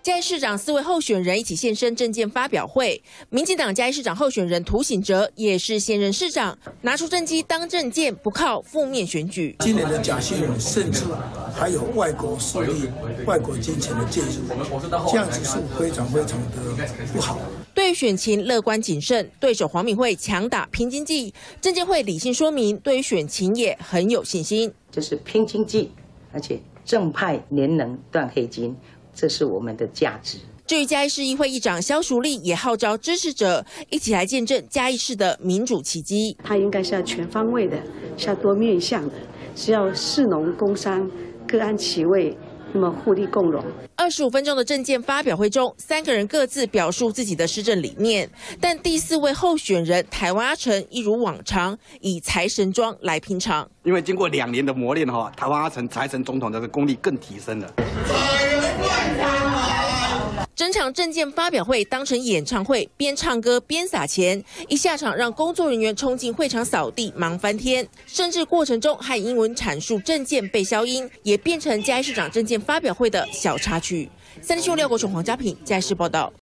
嘉义市长4位候选人一起现身政见发表会，民进党嘉义市长候选人涂醒哲也是现任市长，拿出政绩当政见，不靠负面选举。 今年的假新闻甚至还有外国势力、外国金钱的介入，这样子是非常的不好。 对选情乐观谨慎，对手黄敏惠强打拼经济，政见会理性说明，对于选情也很有信心。 就是拼经济，而且正派廉能断黑金，这是我们的价值。 至于嘉义市议会议长萧淑丽也号召支持者一起来见证嘉义市的民主奇迹。 它应该是要全方位的，是要多面向的，是要士农工商各安其位，那么互利共荣。 25分钟的政见发表会中，3个人各自表述自己的施政理念，但第4位候选人台湾阿成一如往常以财神装来拼场。 因为经过2年的磨练台湾阿成财神总统的功力更提升了。 整场政见发表会当成演唱会，边唱歌边撒钱，一下场让工作人员冲进会场扫地，忙翻天，甚至过程中还英文阐述政见被消音，也变成嘉义市长政见发表会的小插曲。3立新闻6国黄家平嘉义市报道。